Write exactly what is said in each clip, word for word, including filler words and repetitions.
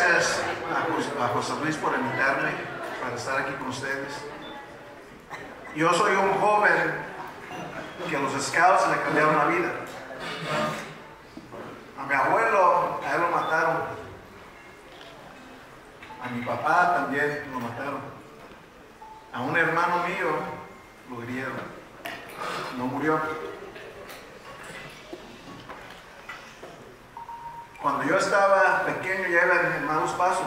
gracias a, Jos a José Luis por invitarme para estar aquí con ustedes. Yo soy un joven que a los Scouts le cambiaron la vida. A mi abuelo, a él lo mataron. A mi papá también lo mataron. A un hermano mío lo hirieron. No murió. Cuando yo estaba pequeño ya iba en malos pasos.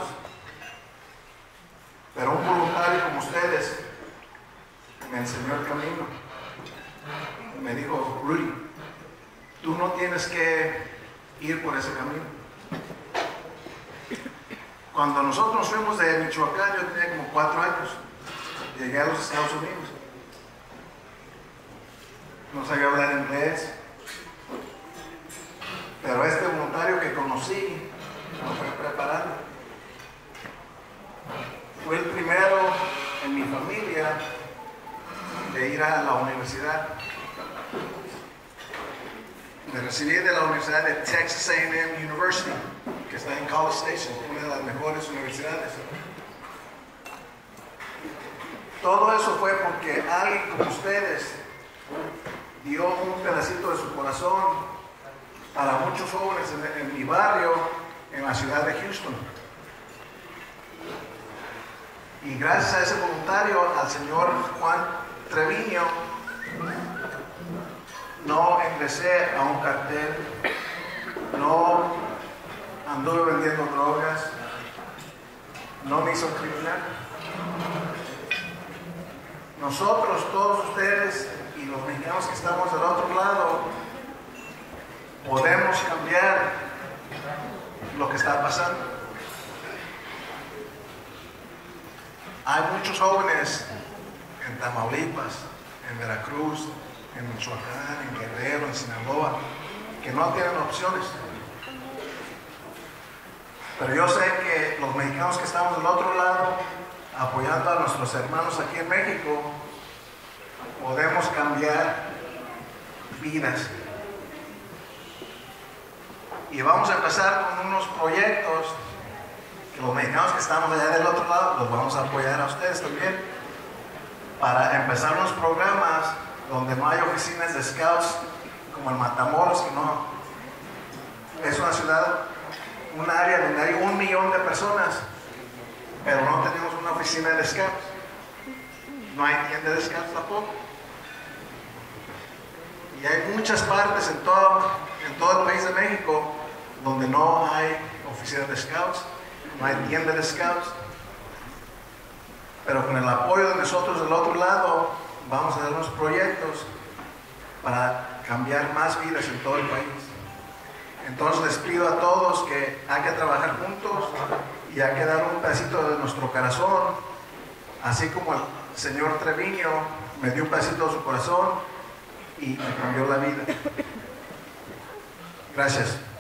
Pero un voluntario como ustedes me enseñó el camino. Me dijo, Rudy, tú no tienes que ir por ese camino. Cuando nosotros nos fuimos de Michoacán, yo tenía como cuatro años. Llegué a los Estados Unidos. No sabía hablar inglés. Pero este voluntario que conocí me fue preparando. Fue el primero en mi familia de ir a la universidad. Me recibí de la Universidad de Texas A and M University, que está en College Station, una de las mejores universidades. Todo eso fue porque alguien como ustedes dio un pedacito de su corazón para muchos jóvenes en, en mi barrio, en la ciudad de Houston. Y gracias a ese voluntario, al señor Juan Treviño, no ingresé a un cartel, no anduve vendiendo drogas, no me hizo criminal. Nosotros, todos ustedes y los mexicanos que estamos del otro lado, podemos cambiar lo que está pasando. Hay muchos jóvenes en Tamaulipas, en Veracruz, en Michoacán, en Guerrero, en Sinaloa, que no tienen opciones. Pero yo sé que los mexicanos que estamos del otro lado, apoyando a nuestros hermanos aquí en México, podemos cambiar vidas. Y vamos a empezar con unos proyectos que los mexicanos que estamos allá del otro lado los vamos a apoyar a ustedes también, para empezar unos programas donde no hay oficinas de scouts como en Matamoros, que no es una ciudad, un área donde hay un millón de personas, pero no tenemos una oficina de scouts, no hay tienda de scouts tampoco, y hay muchas partes en todo, en todo el país de México donde no hay oficina de scouts, no hay tienda de scouts, pero con el apoyo de nosotros del otro lado vamos a hacer unos proyectos para cambiar más vidas en todo el país. Entonces les pido a todos que hay que trabajar juntos y hay que dar un pedacito de nuestro corazón, así como el señor Treviño me dio un pedacito de su corazón y me cambió la vida. Gracias.